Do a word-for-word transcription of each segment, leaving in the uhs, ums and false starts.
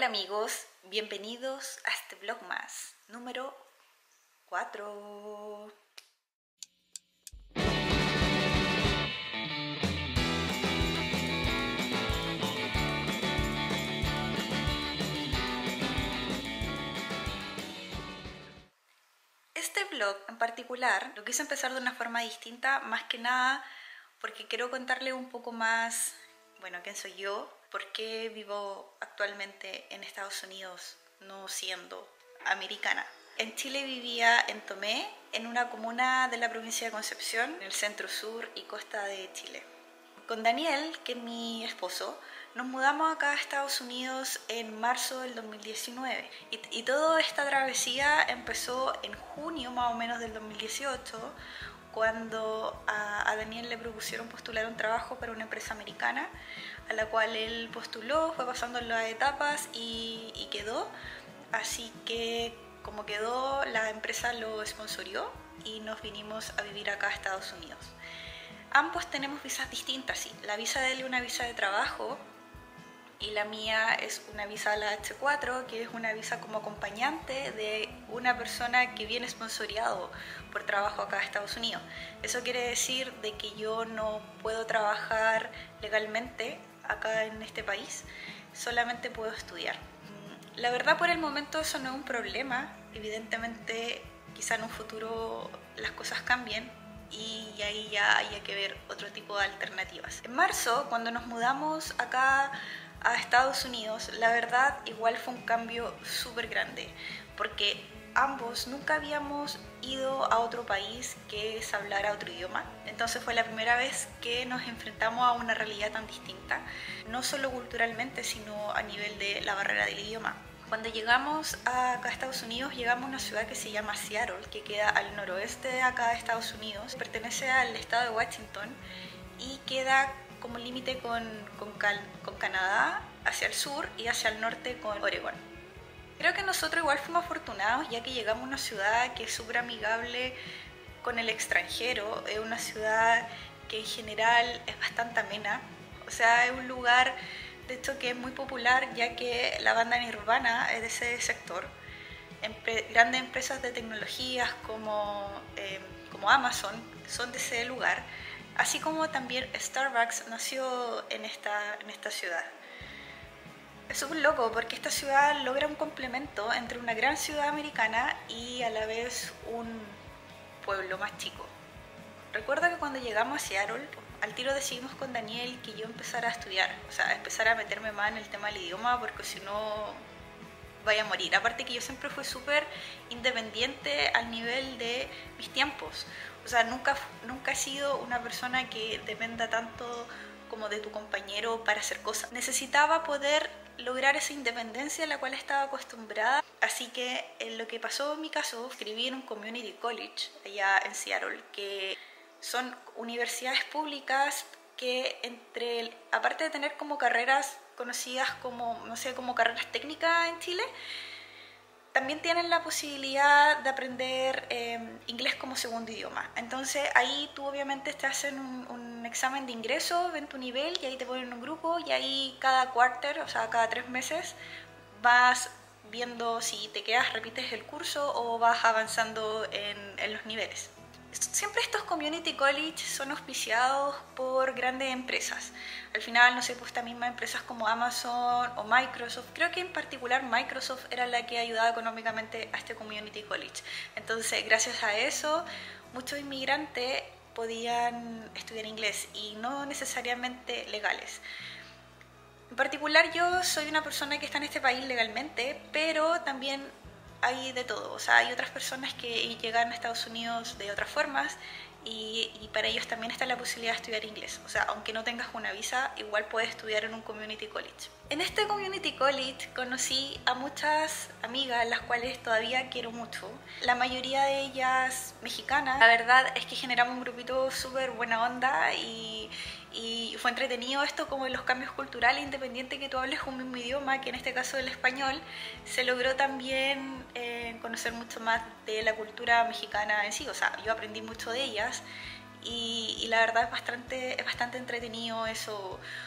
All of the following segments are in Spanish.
Hola amigos, bienvenidos a este vlog más, número cuatro. Este vlog en particular lo quise empezar de una forma distinta, más que nada porque quiero contarle un poco más, bueno, quién soy yo, por qué vivo actualmente en Estados Unidos no siendo americana. En Chile vivía en Tomé, en una comuna de la provincia de Concepción, en el centro sur y costa de Chile. Con Daniel, que es mi esposo, nos mudamos acá a Estados Unidos en marzo del dos mil diecinueve y, y toda esta travesía empezó en junio más o menos del dos mil dieciocho, cuando a, a Daniel le propusieron postular un trabajo para una empresa americana, a la cual él postuló, fue pasando las etapas y, y quedó. Así que como quedó, la empresa lo sponsorió y nos vinimos a vivir acá a Estados Unidos. Ambos tenemos visas distintas, sí. La visa de él es una visa de trabajo y la mía es una visa, la hache cuatro, que es una visa como acompañante de una persona que viene sponsoreado por trabajo acá a Estados Unidos. Eso quiere decir de que yo no puedo trabajar legalmente acá en este país, solamente puedo estudiar. La verdad, por el momento eso no es un problema. Evidentemente quizá en un futuro las cosas cambien y ahí ya haya que ver otro tipo de alternativas. En marzo, cuando nos mudamos acá a Estados Unidos, la verdad igual fue un cambio súper grande, porque ambos nunca habíamos ido a otro país que es hablar otro idioma. Entonces fue la primera vez que nos enfrentamos a una realidad tan distinta, no solo culturalmente, sino a nivel de la barrera del idioma. Cuando llegamos acá a Estados Unidos, llegamos a una ciudad que se llama Seattle, que queda al noroeste de acá de Estados Unidos. Pertenece al estado de Washington y queda como límite con, con, con Canadá hacia el sur y hacia el norte con Oregón. Creo que nosotros igual fuimos afortunados, ya que llegamos a una ciudad que es súper amigable con el extranjero. Es una ciudad que en general es bastante amena. O sea, es un lugar, de hecho, que es muy popular, ya que la banda Nirvana es de ese sector. Empre- grandes empresas de tecnologías como, eh, como Amazon son de ese lugar, así como también Starbucks nació en esta, en esta ciudad. Es súper loco porque esta ciudad logra un complemento entre una gran ciudad americana y a la vez un pueblo más chico. Recuerdo que cuando llegamos a Seattle, al tiro decidimos con Daniel que yo empezara a estudiar, o sea, empezar a meterme más en el tema del idioma, porque si no vaya a morir. Aparte que yo siempre fui súper independiente al nivel de mis tiempos. O sea, nunca, nunca he sido una persona que dependa tanto como de tu compañero para hacer cosas. Necesitaba poder lograr esa independencia a la cual estaba acostumbrada. Así que en lo que pasó en mi caso, escribí en un community college allá en Seattle, que son universidades públicas que entre, aparte de tener como carreras conocidas como, no sé, como carreras técnicas en Chile, también tienen la posibilidad de aprender eh, inglés como segundo idioma. Entonces ahí tú obviamente te hacen un, un examen de ingreso, ven tu nivel y ahí te ponen en un grupo y ahí cada quarter, o sea, cada tres meses vas viendo si te quedas, repites el curso o vas avanzando en, en los niveles. Siempre estos community college son auspiciados por grandes empresas. Al final, no sé, pues estas mismas empresas como Amazon o Microsoft, creo que en particular Microsoft era la que ayudaba económicamente a este community college. Entonces, gracias a eso, muchos inmigrantes podían estudiar inglés y no necesariamente legales. En particular, yo soy una persona que está en este país legalmente, pero también hay de todo. O sea, hay otras personas que llegan a Estados Unidos de otras formas y, y para ellos también está la posibilidad de estudiar inglés. O sea, aunque no tengas una visa, igual puedes estudiar en un community college. En este community college conocí a muchas amigas, las cuales todavía quiero mucho. La mayoría de ellas mexicanas. La verdad es que generamos un grupito súper buena onda y, y fue entretenido esto, como los cambios culturales, independiente que tú hables un mismo idioma, que en este caso el español. Se logró también eh, conocer mucho más de la cultura mexicana en sí. O sea, yo aprendí mucho de ellas y, y la verdad es bastante, es bastante entretenido eso.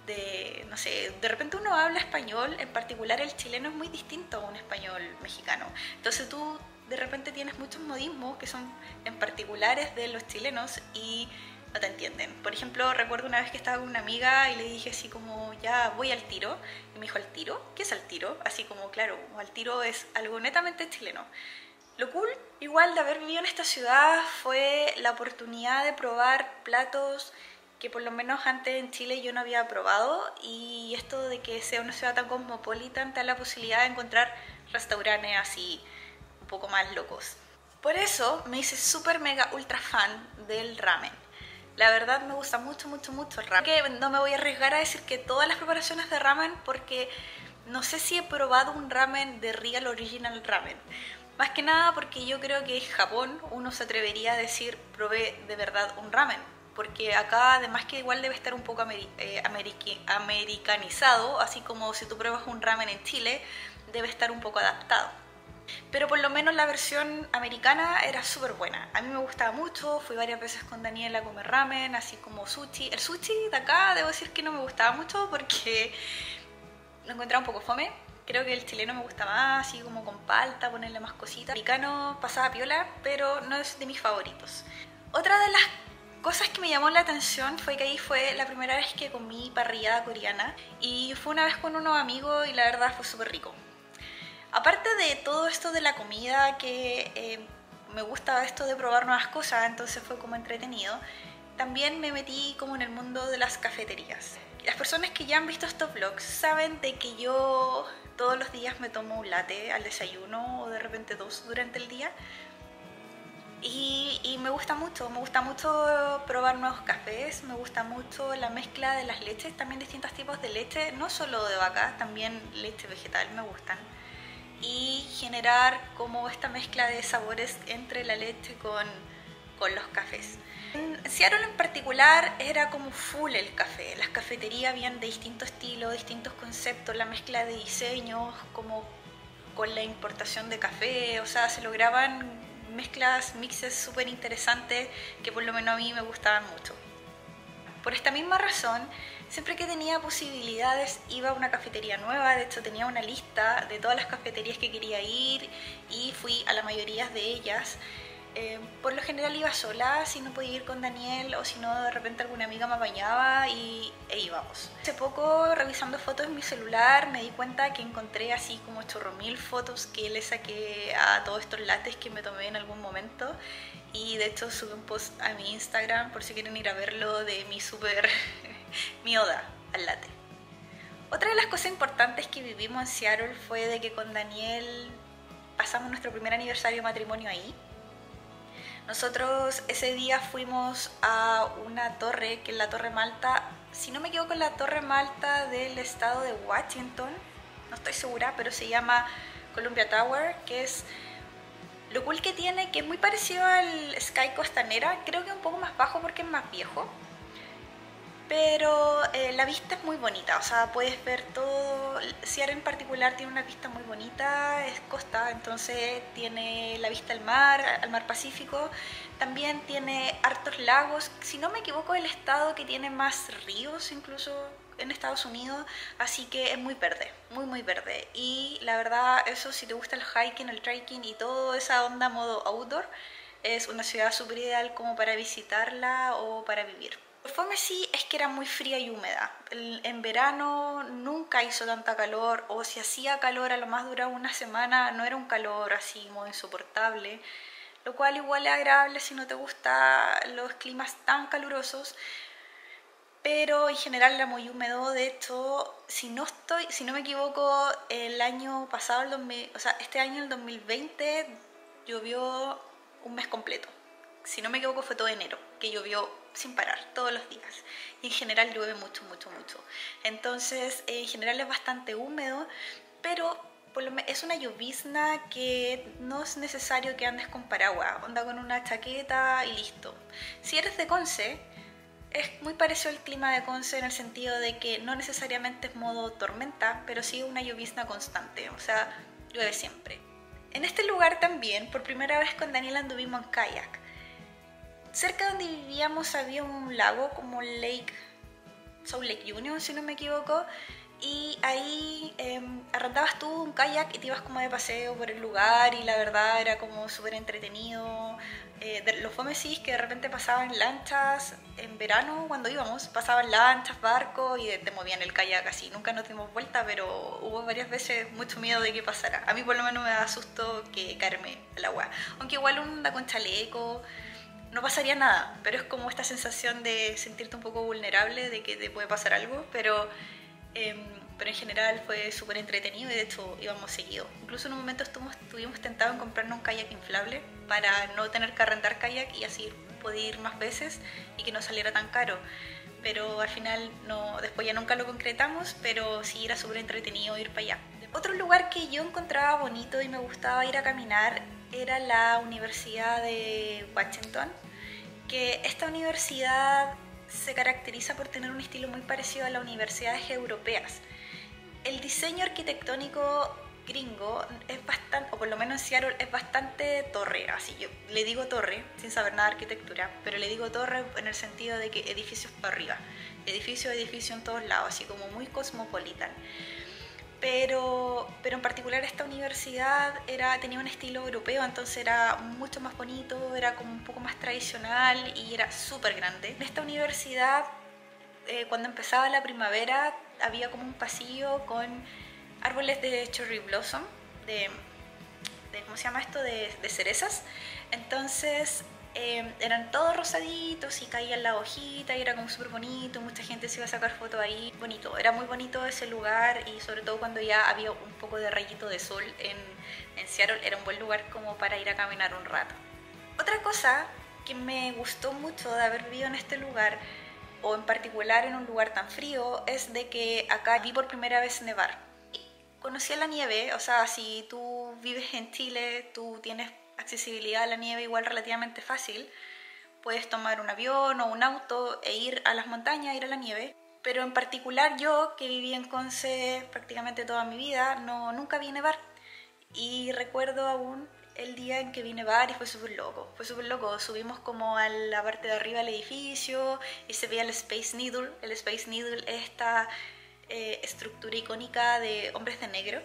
de, no sé, de repente uno habla español, en particular el chileno es muy distinto a un español mexicano. Entonces tú de repente tienes muchos modismos que son en particulares de los chilenos y no te entienden. Por ejemplo, recuerdo una vez que estaba con una amiga y le dije así como, ya voy al tiro. Y me dijo, ¿al tiro? ¿Qué es al tiro? Así como, claro, al tiro es algo netamente chileno. Lo cool, igual, de haber vivido en esta ciudad fue la oportunidad de probar platos que por lo menos antes en Chile yo no había probado, y esto de que sea una ciudad tan cosmopolita te da la posibilidad de encontrar restaurantes así un poco más locos. Por eso me hice súper mega ultra fan del ramen. La verdad me gusta mucho, mucho, mucho el ramen. Que no me voy a arriesgar a decir que todas las preparaciones de ramen, porque no sé si he probado un ramen de Real Original Ramen. Más que nada porque yo creo que en Japón uno se atrevería a decir probé de verdad un ramen. Porque acá además que igual debe estar un poco ameri eh, americ americanizado, así como si tú pruebas un ramen en Chile, debe estar un poco adaptado. Pero por lo menos la versión americana era súper buena. A mí me gustaba mucho, fui varias veces con Daniel a comer ramen, así como sushi. El sushi de acá debo decir que no me gustaba mucho porque lo encontraba un poco fome. Creo que el chileno me gusta más, así como con palta, ponerle más cositas. El americano pasaba piola, pero no es de mis favoritos. Otra de las cosas que me llamó la atención fue que ahí fue la primera vez que comí parrillada coreana. Y fue una vez con unos amigos y la verdad fue súper rico. Aparte de todo esto de la comida, que eh, me gusta esto de probar nuevas cosas, entonces fue como entretenido, también me metí como en el mundo de las cafeterías. Las personas que ya han visto estos vlogs saben de que yo todos los días me tomo un latte al desayuno o de repente dos durante el día. Y, y me gusta mucho, me gusta mucho probar nuevos cafés, me gusta mucho la mezcla de las leches, también distintos tipos de leche, no solo de vaca, también leche vegetal me gustan. Y generar como esta mezcla de sabores entre la leche con, con los cafés. En Seattle en particular era como full el café, las cafeterías habían de distintos estilos, distintos conceptos, la mezcla de diseños como con la importación de café, o sea, se lograban mezclas, mixes súper interesantes que por lo menos a mí me gustaban mucho. Por esta misma razón, siempre que tenía posibilidades iba a una cafetería nueva. De hecho tenía una lista de todas las cafeterías que quería ir y fui a la mayoría de ellas. Eh, por lo general iba sola, si no podía ir con Daniel o si no de repente alguna amiga me apañaba y, e íbamos. Hace poco revisando fotos en mi celular me di cuenta que encontré así como chorro mil fotos que le saqué a todos estos lates que me tomé en algún momento, y de hecho subí un post a mi Instagram por si quieren ir a verlo de mi super mi oda al latte. Otra de las cosas importantes que vivimos en Seattle fue de que con Daniel pasamos nuestro primer aniversario de matrimonio ahí. Nosotros ese día fuimos a una torre, que es la Torre Malta, si no me equivoco es la Torre Malta del estado de Washington, no estoy segura, pero se llama Columbia Tower, que es lo cool que tiene, que es muy parecido al Sky Costanera, creo que un poco más bajo porque es más viejo. Pero eh, la vista es muy bonita, o sea, puedes ver todo. Seattle en particular tiene una vista muy bonita, es costa, entonces tiene la vista al mar, al mar Pacífico. También tiene hartos lagos, si no me equivoco es el estado que tiene más ríos incluso en Estados Unidos, así que es muy verde, muy muy verde. Y la verdad, eso, si te gusta el hiking, el trekking y toda esa onda modo outdoor, es una ciudad súper ideal como para visitarla o para vivir. Lo fome sí es que era muy fría y húmeda. En verano nunca hizo tanta calor, o si hacía calor a lo más duraba una semana, no era un calor así muy insoportable, lo cual igual es agradable si no te gustan los climas tan calurosos, pero en general era muy húmedo. De hecho, si no estoy, si no me equivoco, el año pasado, el dos mil, o sea, este año, el dos mil veinte, llovió un mes completo. Si no me equivoco fue todo enero, que llovió sin parar, todos los días. Y en general llueve mucho, mucho, mucho. Entonces, en general es bastante húmedo, pero por lo menos es una llovizna que no es necesario que andes con paraguas. Anda con una chaqueta y listo. Si eres de Conce, es muy parecido al clima de Conce en el sentido de que no necesariamente es modo tormenta, pero sí una llovizna constante, o sea, llueve siempre. En este lugar también, por primera vez con Daniel anduvimos en kayak. Cerca de donde vivíamos había un lago como Lake Salt Lake Union, si no me equivoco, y ahí eh, arrendabas tú un kayak y te ibas como de paseo por el lugar y la verdad era como súper entretenido. Eh, de, lo fome sí es que de repente pasaban lanchas en verano cuando íbamos, pasaban lanchas, barcos y te movían el kayak así. Nunca nos dimos vuelta, pero hubo varias veces mucho miedo de que pasara. A mí por lo menos me da susto que caerme al agua, aunque igual uno anda con chaleco, no pasaría nada, pero es como esta sensación de sentirte un poco vulnerable, de que te puede pasar algo, pero... Eh, pero en general fue súper entretenido y de hecho íbamos seguido. Incluso en un momento estuvimos, estuvimos tentados en comprarnos un kayak inflable para no tener que arrendar kayak y así poder ir más veces y que no saliera tan caro. Pero al final no, después ya nunca lo concretamos, pero sí era súper entretenido ir para allá. Otro lugar que yo encontraba bonito y me gustaba ir a caminar era la Universidad de Washington, que esta universidad se caracteriza por tener un estilo muy parecido a las universidades europeas. El diseño arquitectónico gringo es bastante, o por lo menos en Seattle, es bastante torre, así yo le digo torre, sin saber nada de arquitectura, pero le digo torre en el sentido de que edificios para arriba, edificio, edificio en todos lados, así como muy cosmopolitan. Pero, pero en particular esta universidad era, tenía un estilo europeo, entonces era mucho más bonito, era como un poco más tradicional y era súper grande. En esta universidad, eh, cuando empezaba la primavera, había como un pasillo con árboles de cherry blossom, de, de ¿cómo se llama esto? De, de cerezas. Entonces eh, eran todos rosaditos y caían la hojita y era como súper bonito, mucha gente se iba a sacar fotos ahí, bonito, era muy bonito ese lugar y sobre todo cuando ya había un poco de rayito de sol en, en Seattle, era un buen lugar como para ir a caminar un rato. Otra cosa que me gustó mucho de haber vivido en este lugar, o en particular en un lugar tan frío, es de que acá vi por primera vez nevar. Conocí a la nieve, o sea, si tú vives en Chile, tú tienes accesibilidad a la nieve igual relativamente fácil, puedes tomar un avión o un auto e ir a las montañas, ir a la nieve, pero en particular yo, que viví en Conce prácticamente toda mi vida, no, nunca vi nevar, y recuerdo aún el día en que vi nevar y fue súper loco, fue súper loco, subimos como a la parte de arriba del edificio y se veía el Space Needle. El Space Needle es esta eh, estructura icónica de hombres de negro.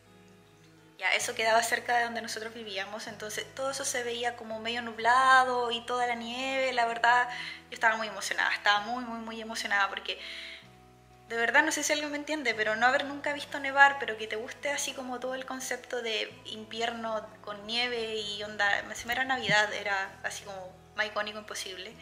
Ya, eso quedaba cerca de donde nosotros vivíamos, entonces todo eso se veía como medio nublado y toda la nieve, la verdad, yo estaba muy emocionada, estaba muy, muy, muy emocionada porque de verdad no sé si alguien me entiende, pero no haber nunca visto nevar, pero que te guste así como todo el concepto de invierno con nieve y onda, me se era Navidad, era así como más icónico imposible.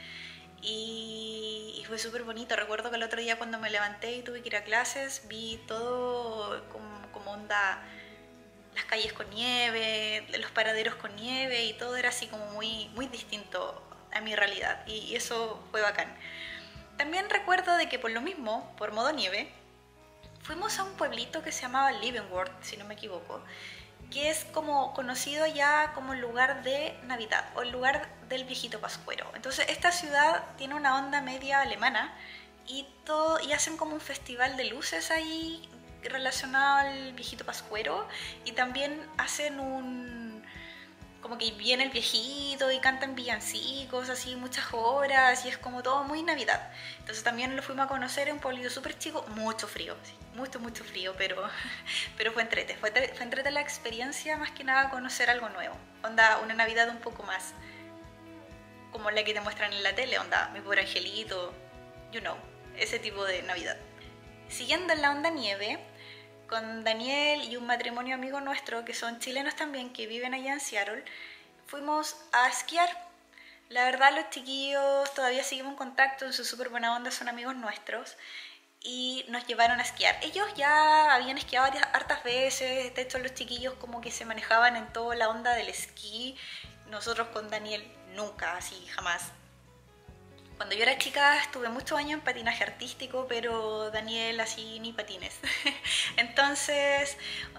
Y, y fue súper bonito, recuerdo que el otro día cuando me levanté y tuve que ir a clases, vi todo como, como onda, las calles con nieve, los paraderos con nieve y todo era así como muy, muy distinto a mi realidad y, y eso fue bacán. También recuerdo de que por lo mismo, por modo nieve, fuimos a un pueblito que se llamaba Leavenworth, si no me equivoco, que es como conocido ya como el lugar de Navidad o el lugar del viejito pascuero. Entonces esta ciudad tiene una onda media alemana y, todo, y hacen como un festival de luces ahí relacionado al viejito pascuero y también hacen un... como que viene el viejito y cantan villancicos, así muchas horas y es como todo muy Navidad. Entonces también lo fuimos a conocer en un pueblito súper chico, mucho frío, sí, mucho, mucho frío, pero, pero fue entrete, fue, fue entrete la experiencia, más que nada conocer algo nuevo, onda una Navidad un poco más como la que te muestran en la tele, onda mi pobre angelito, you know, ese tipo de Navidad. Siguiendo en la onda nieve, con Daniel y un matrimonio amigo nuestro que son chilenos también, que viven allá en Seattle, fuimos a esquiar. La verdad los chiquillos todavía seguimos en contacto, en su súper buena onda, son amigos nuestros y nos llevaron a esquiar. Ellos ya habían esquiado varias, hartas veces, de hecho los chiquillos como que se manejaban en toda la onda del esquí, nosotros con Daniel nunca, así jamás. Cuando yo era chica estuve muchos años en patinaje artístico, pero Daniel así ni patines. Entonces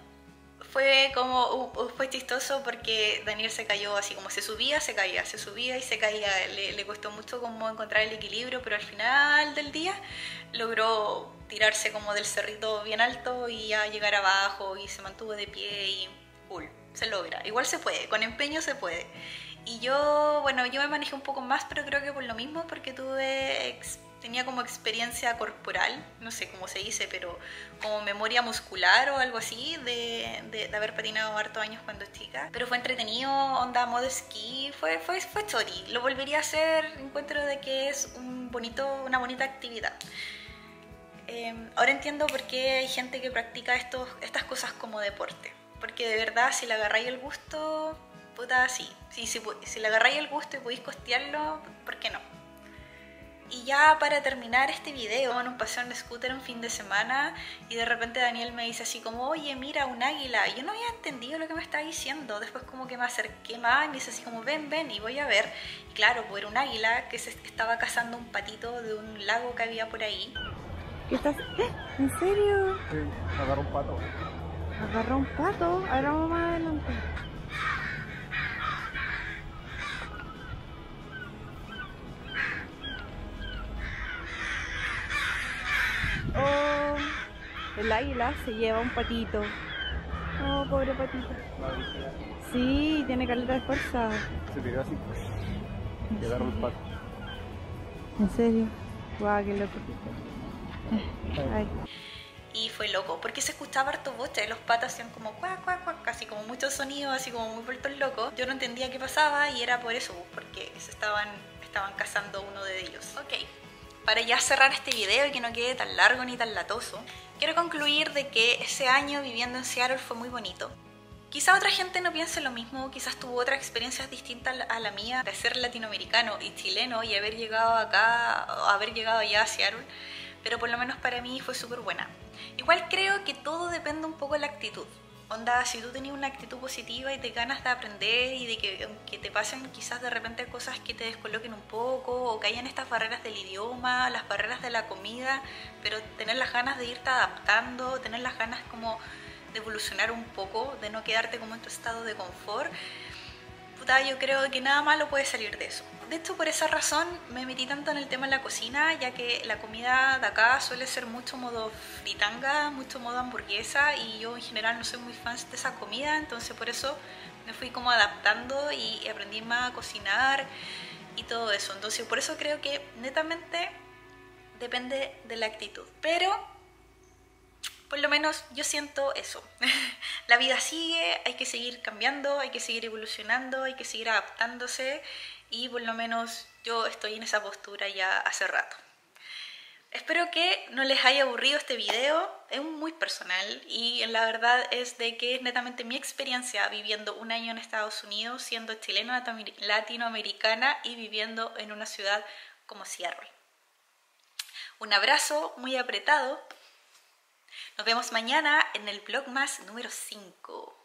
fue como fue chistoso porque Daniel se cayó así como se subía, se caía, se subía y se caía. Le, le costó mucho como encontrar el equilibrio, pero al final del día logró tirarse como del cerrito bien alto y ya llegar abajo y se mantuvo de pie y cool, se logra. Igual se puede, con empeño se puede. Y yo, bueno, yo me manejé un poco más, pero creo que por lo mismo, porque tuve, ex, tenía como experiencia corporal, no sé cómo se dice, pero como memoria muscular o algo así, de, de, de haber patinado hartos años cuando chica. Pero fue entretenido, onda modo esquí, fue, fue, fue chori. Lo volvería a hacer, encuentro de que es un bonito, una bonita actividad. Eh, ahora entiendo por qué hay gente que practica estos, estas cosas como deporte. Porque de verdad, si le agarráis el gusto, puta, sí. Si, si, si le agarráis el gusto y podéis costearlo, ¿por qué no? Y ya para terminar este video, en un paseo en scooter un fin de semana y de repente Daniel me dice así como, oye, mira, un águila. Y yo no había entendido lo que me estaba diciendo. Después como que me acerqué más y me dice así como, ven, ven, y voy a ver. Y claro, pues era un águila que se estaba cazando un patito de un lago que había por ahí. ¿Qué estás? ¿Eh? ¿En serio? Sí, agarró un pato. Agarró un pato. Ahora vamos más adelante. Oh, el águila se lleva un patito. Oh, pobre patito. Sí, tiene caleta de fuerza. Se tiró así. Y agarró el pato. ¿En serio? Guau, qué loco. Ay. Y fue loco, porque se escuchaba harto boche, los patos hacían como cuac, cuac, cuac, casi como muchos sonidos, así como muy vueltos locos. Yo no entendía qué pasaba y era por eso, porque se estaban, estaban cazando uno de ellos. Ok, para ya cerrar este video y que no quede tan largo ni tan latoso, quiero concluir de que ese año viviendo en Seattle fue muy bonito. Quizá otra gente no piense lo mismo, quizás tuvo otras experiencias distintas a la mía de ser latinoamericano y chileno y haber llegado acá, o haber llegado ya a Seattle, pero por lo menos para mí fue súper buena. Igual creo que todo depende un poco de la actitud. Onda, si tú tenías una actitud positiva y te ganas de aprender y de que, que te pasen quizás de repente cosas que te descoloquen un poco o que hayan estas barreras del idioma, las barreras de la comida, pero tener las ganas de irte adaptando, tener las ganas como de evolucionar un poco, de no quedarte como en tu estado de confort, puta, yo creo que nada malo puede salir de eso. De hecho, por esa razón me metí tanto en el tema de la cocina, ya que la comida de acá suele ser mucho modo fritanga, mucho modo hamburguesa, y yo en general no soy muy fan de esa comida, entonces por eso me fui como adaptando y aprendí más a cocinar y todo eso. Entonces por eso creo que netamente depende de la actitud. Pero por lo menos yo siento eso. La vida sigue, hay que seguir cambiando, hay que seguir evolucionando, hay que seguir adaptándose y por lo menos yo estoy en esa postura ya hace rato. Espero que no les haya aburrido este video, es muy personal y la verdad es de que es netamente mi experiencia viviendo un año en Estados Unidos, siendo chilena latinoamericana y viviendo en una ciudad como Seattle. Un abrazo muy apretado. Nos vemos mañana en el Vlogmas número cinco.